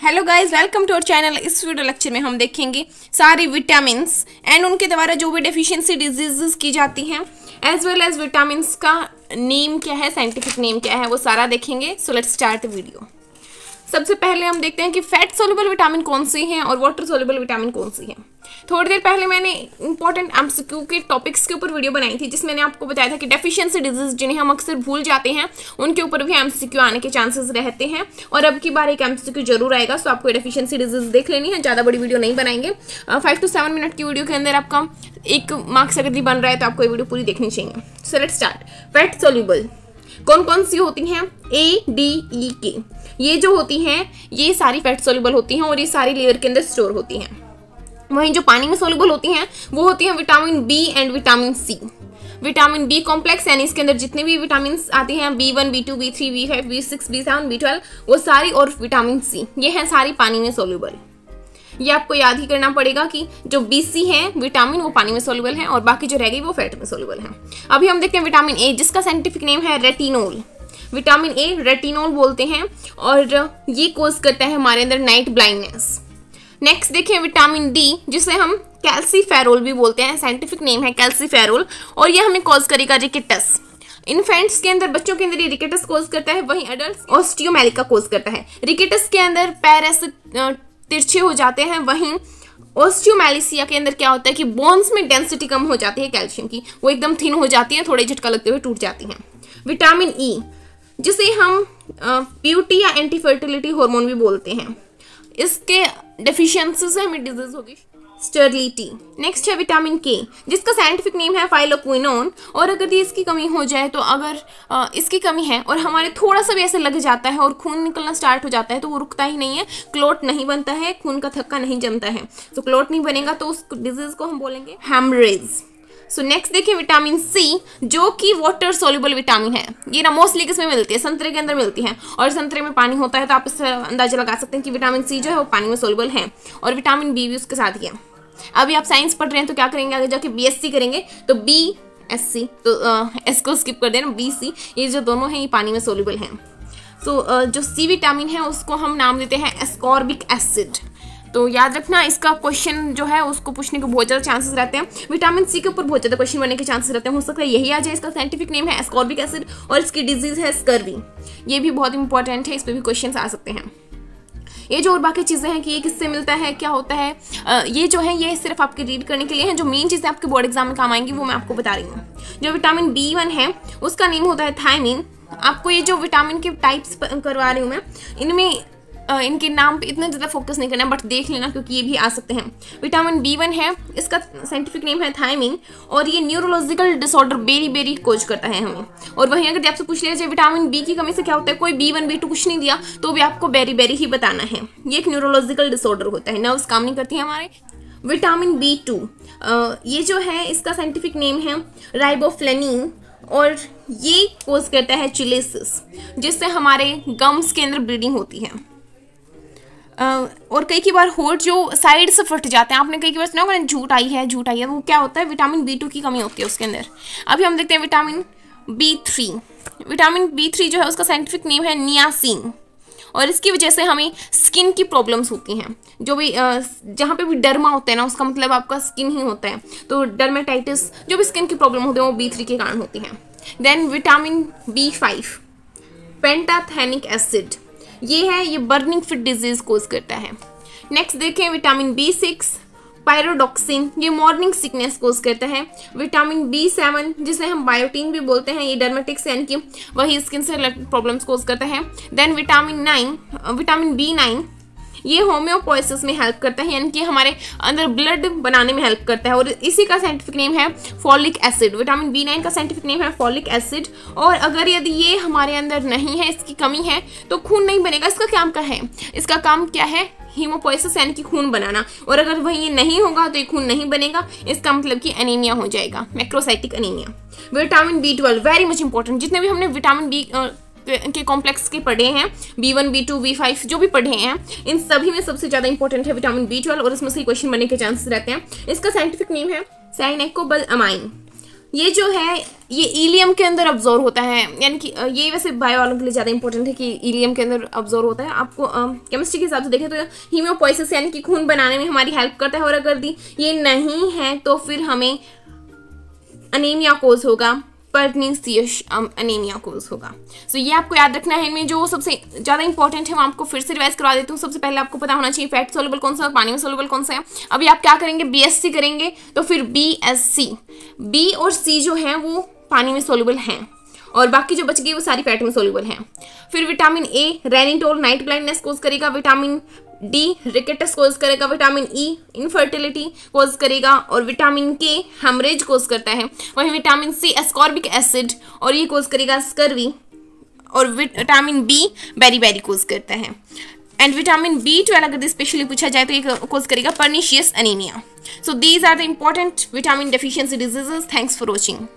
Hello guys, welcome to our channel. इस video lecture में हम देखेंगे सारी विटामिन्स एंड उनके द्वारा जो भी डेफिशिएंसी डिजीजेस की जाती हैं, एज वेल एज विटामिन्स का नेम क्या है, साइंटिफिक नेम क्या है, वो सारा देखेंगे। So let's start the video. सबसे पहले हम देखते हैं कि फैट सोल्युबल विटामिन कौन सी हैं और वाटर सोल्युबल विटामिन कौन सी हैं। थोड़ी देर पहले मैंने इंपॉर्टेंट एमसीक्यू के टॉपिक्स के ऊपर वीडियो बनाई थी, जिसमें मैंने आपको बताया था कि डेफिशिएंसी डिजीज जिन्हें हम अक्सर भूल जाते हैं उनके ऊपर भी एमसीक्यू आने के चांसेस रहते हैं, और अब की बार एक एमसीक्यू जरूर आएगा। सो आपको डेफिशिएंसी डिजीज देख लेनी है, ज़्यादा बड़ी वीडियो नहीं बनाएंगे। 5 to 7 मिनट की वीडियो के अंदर आपका 1 मार्क्स अगर भी बन रहा है तो आपको ये वीडियो पूरी देखनी चाहिए। So let's start. Fat soluble कौन कौन सी होती हैं? A, D, E, K, ये जो होती हैं ये सारी फैट सोल्युबल होती हैं और ये सारी लेयर के अंदर स्टोर होती हैं। वहीं जो पानी में सोल्युबल होती हैं वो होती हैं vitamin B and vitamin C. Vitamin B complex यानी इसके अंदर जितने भी विटामिन आती हैं B1, B2, B3, B5, B6, B7, B12 वो सारी, और विटामिन सी ये हैं सारी पानी में सोल्युबल। ये आपको याद ही करना पड़ेगा कि जो BC है विटामिन वो पानी में सोल्युबल है और बाकी जो रह गई वो फैट में सोल्युबल है। अभी हम देखते हैं विटामिन ए, जिसका साइंटिफिक नेम है रेटिनोल। विटामिन ए रेटिनोल बोलते हैं और ये कोज करता है हमारे अंदर नाइट ब्लाइंडनेस। नेक्स्ट देखें विटामिन डी, जिसे हम कैल्सीफेरोल भी बोलते हैं, साइंटिफिक नेम है कैल्सीफेरोल, और ये हमें कॉज करेगा रिकेटस। इन्फेंट्स के अंदर, बच्चों के अंदर ये रिकेटस कोज करता है, वहीं एडल्ट ऑस्टियोमेलिका कोज करता है। रिकेटस के अंदर पैर ऐसे तिरछे हो जाते हैं, वहीं ऑस्टियोमेलिसिया के अंदर क्या होता है कि बोन्स में डेंसिटी कम हो जाती है कैल्शियम की, वो एकदम थिन हो जाती है, थोड़े झटका लगते हुए टूट जाती हैं। विटामिन ई, जिसे हम प्यूटी या एंटी फर्टिलिटी हार्मोन भी बोलते हैं, इसके डेफिशिएंसी से हमें डिजीज होगी स्टेरिलिटी। नेक्स्ट है विटामिन के, जिसका साइंटिफिक नेम है फाइलोक्विनोन, और अगर ये इसकी कमी हो जाए तो अगर इसकी कमी है और हमारे थोड़ा सा भी ऐसे लग जाता है और खून निकलना स्टार्ट हो जाता है तो वो रुकता ही नहीं है, क्लोट नहीं बनता है, खून का थक्का नहीं जमता है। तो क्लोट नहीं बनेगा तो उस डिजीज को हम बोलेंगे हेमरेज। सो नेक्स्ट देखिए विटामिन सी, जो कि वाटर सोल्युबल विटामिन है। ये ना मोस्टली किसमें मिलती है? संतरे के अंदर मिलती है, और संतरे में पानी होता है तो आप इससे अंदाजा लगा सकते हैं कि विटामिन सी जो है वो पानी में सोल्युबल है, और विटामिन बी भी उसके साथ ही है। अभी आप साइंस पढ़ रहे हैं तो क्या करेंगे, आगे जाके BSc करेंगे तो BSc, तो एस को स्किप कर देना, BC, ये जो दोनों हैं ये पानी में सोल्युबल हैं। तो जो सी विटामिन है उसको हम नाम देते हैं एस्कॉर्बिक एसिड। तो याद रखना, इसका क्वेश्चन जो है उसको पूछने के बहुत ज़्यादा चांसेस रहते हैं। विटामिन सी के ऊपर बहुत ज़्यादा क्वेश्चन बनने के चांसेस रहते हैं, हो सकता है यही आ जाए। इसका साइंटिफिक नेम है एस्कॉर्बिक एसिड और इसकी डिजीज है स्कर्वी। ये भी बहुत इंपॉर्टेंट है, इस पर भी क्वेश्चन आ सकते हैं। ये जो और बाकी चीज़ें हैं कि ये किससे मिलता है, क्या होता है, ये जो है ये सिर्फ आपके रीड करने के लिए हैं। जो मेन चीज़ें आपके बोर्ड एग्जाम में काम आएंगी वो मैं आपको बता रही हूँ। जो विटामिन B1 है उसका नेम होता है थायमिन। आपको ये जो विटामिन के टाइप्स करवा रही हूँ मैं, इनमें इनके नाम पे इतना ज़्यादा फोकस नहीं करना, बट देख लेना क्योंकि ये भी आ सकते हैं। विटामिन B1 है, इसका साइंटिफिक नेम है थायमिन, और ये न्यूरोलॉजिकल डिसऑर्डर बेरी कोज करता है हमें। और वहीं अगर आपसे पूछ लिया जाए विटामिन बी की कमी से क्या होता है, कोई B1 B2 कुछ नहीं दिया तो भी आपको बेरी ही बताना है। ये एक न्यूरोलॉजिकल डिसऑर्डर होता है, नर्व्स काम नहीं करती हैं हमारे। विटामिन B2 ये जो है इसका साइंटिफिक नेम है राइबोफ्लेविन, और ये कोज करता है चिलेसिस, जिससे हमारे गम्स के अंदर ब्लीडिंग होती है। और कई बार होठ जो साइड से फट जाते हैं, आपने कई बार सुना होगा झूठ आई है, वो क्या होता है? विटामिन B2 की कमी होती है उसके अंदर। अभी हम देखते हैं विटामिन B3। विटामिन B3 जो है उसका साइंटिफिक नेम है नियासिन, और इसकी वजह से हमें स्किन की प्रॉब्लम्स होती हैं। जो भी जहाँ पे भी डर्मा होता है ना, उसका मतलब आपका स्किन ही होता है, तो डर्मेटाइटिस जो भी स्किन की प्रॉब्लम होती है वो B3 के कारण होती हैं। Then vitamin B5 pantothenic acid, ये है, ये बर्निंग फिट डिजीज कोज करता है। नेक्स्ट देखें विटामिन B6 पायरोडॉक्सिन, ये मॉर्निंग सिकनेस कोज करता है। विटामिन B7 जिसे हम बायोटीन भी बोलते हैं, ये डर्मेटिक्स यानी कि वही स्किन से रिलेटेड प्रॉब्लम्स कोज करता है। देन विटामिन B9 ये होम्योपोइसिस में हेल्प करता है, यानी कि हमारे अंदर ब्लड बनाने में हेल्प करता है, और इसी का साइंटिफिक नेम है फॉलिक एसिड। विटामिन B9 का साइंटिफिक नेम है फॉलिक एसिड, और अगर यदि ये हमारे अंदर नहीं है, इसकी कमी है, तो खून नहीं बनेगा। इसका काम क्या है? हीमोपोइसिस यानी कि खून बनाना, और अगर वही ये नहीं होगा तो ये खून नहीं बनेगा, इसका मतलब कि एनीमिया हो जाएगा, macrocytic anaemia. Vitamin B12 very much important. जितने भी हमने विटामिन बी के कॉम्प्लेक्स के पढ़े हैं, B1 B2 B5 जो भी पढ़े हैं, इन सभी में सबसे ज़्यादा इंपॉर्टेंट है विटामिन B12, और इसमें से क्वेश्चन बनने के चांसेस रहते हैं। इसका साइंटिफिक नेम है साइनेकोबालामाइन। ये जो है ये इलियम के अंदर अब्जॉर्व होता है, यानी कि ये वैसे बायो वालों के लिए ज़्यादा इंपॉर्टेंट है कि इलियम के अंदर अब्जॉर्व होता है। आपको केमिस्ट्री के हिसाब से देखें तो हीमोपोइसिस यानी कि खून बनाने में हमारी हेल्प करता है, और अगर ये नहीं है तो फिर हमें अनीमिया कोज होगा, पर्टनीसियस अनीमिया कोज होगा। सो ये आपको याद रखना है। इनमें जो सबसे ज़्यादा इंपॉर्टेंट है वो आपको फिर से रिवाइज करवा देती हूँ। सबसे पहले आपको पता होना चाहिए फैट सोल्यूबल कौन सा है, पानी में सोल्यूबल कौन सा है। अभी आप क्या करेंगे, बीएससी करेंगे तो फिर बीएससी, बी और सी जो है वो पानी में सोल्यूबल हैं, और बाकी जो बच गई वो सारी फैट में सोल्यूबल हैं। फिर vitamin A retinol night blindness cause करेगा, विटामिन डी रिकेटस कोज करेगा, विटामिन ई इनफर्टिलिटी कोज करेगा, और विटामिन के हेमरेज कोज करता है। वहीं विटामिन सी एस्कॉर्बिक एसिड, और ये कोज करेगा स्कर्वी, और विटामिन बी बेरी कोज करता है। एंड विटामिन B12 अगर स्पेशली पूछा जाए तो ये कोज करेगा pernicious anaemia. So these are the important vitamin deficiency diseases. Thanks for watching.